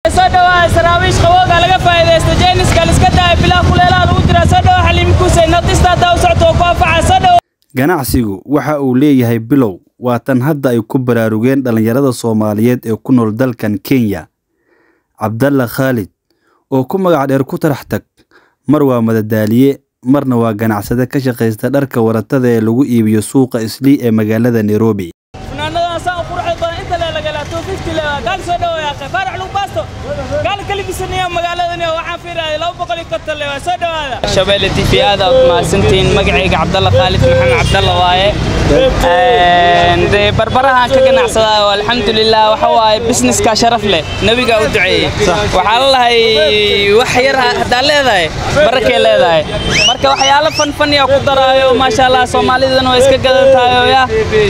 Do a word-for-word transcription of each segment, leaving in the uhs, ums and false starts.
صدوا سراويش قوقا لقى فايدة استجينس قال اسكتها بلا كلها الوتر صدوا حليم كوسي نطيستا دوسعتو كوفع صدوا ganacsigu waxa uu leeyahay bilow waa tan hadda ay ku baraarugeen dhalinyarada Soomaaliyeed ee ku nool dalkan Kenya. Cabdalla Khalid oo ku magac dheer ku tarax tag mar waa madadaaliye marna waa ganacsade ka shaqeysta dharka waratada ee lagu iibiyo suuqa Islii ee magaalada Nairobi. فنانada saa qurxoon badan inta la laga la two fifty la gal soo dhaw ya farax lagu baasto gal kali bisniya magaaladani waxaan fiiray laba boqol iyo konton le soo dhawaada shabeelle T V aad ma santiin magacayga Cabdalla Khalid Maxamed Cabdalla waaye ee barbaraha ka ganacsada alxamdulillah waxa waaye business ka sharaf leh nabiga u duceeyay waxa la lahay wax yar hada leedahay barakay leedahay marka waxyaalo fan fan ya ku daraayo ma sha Allah Soomaalidana way iska gadatayo ya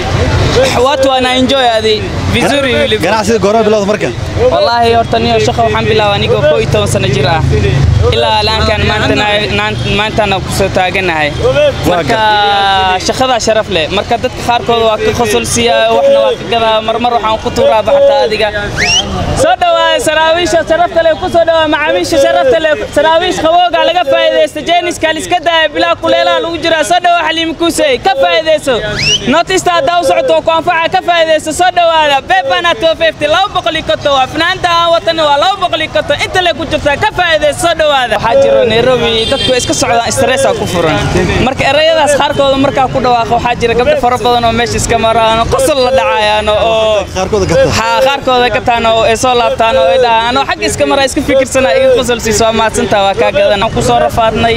wato ana enjoy adi vizuri wili ganacsiga goor bilowd markan wallahi hortaniyo shaqo waxaan bilaabay aniga koob iyo toban sano jir ah ilaa laan kan maanta maanta ana ku soo taaganahay marka shaqada sharaf leh marka dadka qaarkood waa ka qosolsiya waxna waa ka gadaa marmar waxaan ku tuuraa baxta adiga soo dhawaay saraawiish sharafta leh ku soo dhawaay macaamiisha sharafta leh saraawiish qabowga laga faa'iideysto jeenis kale iska daa bilaa kuleela lagu jira soo dhawaay xaliim kuusay ka faa'iideyso notice daw socdo ku anfaca ka faa'iideyso soo dhawaada bebana two fifty laba boqol iyo konton waa fanaanta watan waa laba boqol iyo konton inta la ku jirta ka faa'iideyso soo dhawaada waxa jiro Nairobi dadku iska socdaan stress ku furan marka erayadaas qaarkood marka ku dhawaaqo waxa jira gabdho fara badan oo meesha iska maraan qosol la dhacayaan oo qaarkood gata ha qaarkood gataan oo ay soo laabtaan oo ay dhahaan ano xaq iska maray iska fikirsana iga qosol si soo maadsanta waa ka gadan ku soo rafaadnay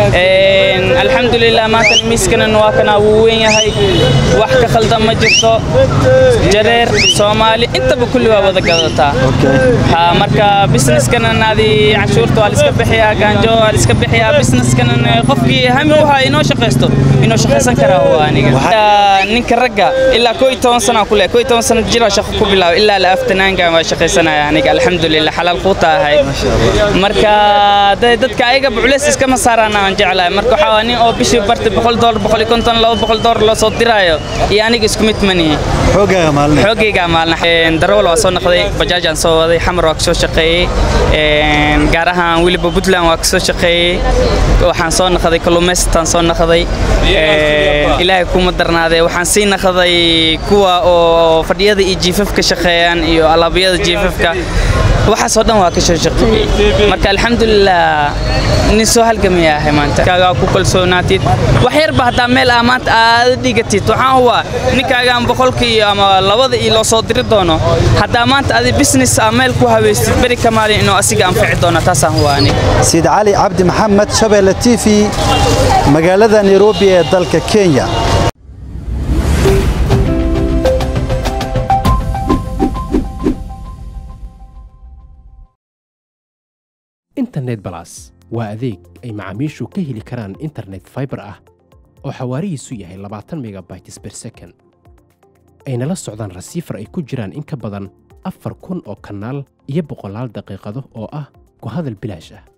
ee alxamdulillah maanta miskana waa kana weyn yahay wax ka khaldan ma jirto jareer Soomaali inta kulli waa wada gadataa ha marka business kana naadi cashuurta waa iska bixiyaa gaanjo waa iska bixiyaa business kana qofkii hami waxa inoo shaqeysto inoo shaqeysan kara waa aniga ninka ragga ilaa koob iyo toban sano ku leh koob iyo toban sano jira shaqo ku bilaw ilaa la aftanaanka waa shaqeysanaya aniga alxamdulillah xalaal quuta ahay marka dadka ayaga buuleys iska ma saarana aan jeclahay marka waxa nin oo bishii barti boqol dollar boqol iyo konton laba boqol dollar la soo diraayo iyo aniga isku mid mani xoogayga maalin xoogayga maalin een darawal waa soo noqday bajaaj aan soo waday xamar waa ka soo shaqeeyay een gaar ahaan wiliba Puntland waa ka soo shaqeeyay waxaan soo noqday kalluumaystaan soo noqday ee ilaahay kuma darnaaday waxaan sii noqday kuwa oo fadhiyada iyo jiifafka shaqeeyaan iyo alaabiyada jiifafka waxa soo dhan waa ka soo shaqeeyay marka alxamdulillah nin soo halgamayaa maanta kaaga ku kalsoonaatid wax yar ba hada meel amaanta aad dhigatid waxaan huwa ninkaaga boqolkii ama labada ilo soo diri doono hada maanta adi business ameel ku haweystid bari kamaali inuu asiga anfici doono taasaan huwa ani Said Ali Abdi Mohamed Shabeelle T V magaalada Nairobi ee dalka Kenya internet plus waa adeeg ay macaamiishu ka heli karaan internet fiber ah oo xawaarihiisu yahay labaatan megabytes per second ayna la socdaan receiver ay ku jiraan in ka badan afar kun oo kanaal iyo boqolaal daqiiqado oo ah ku hadal bilaash ah.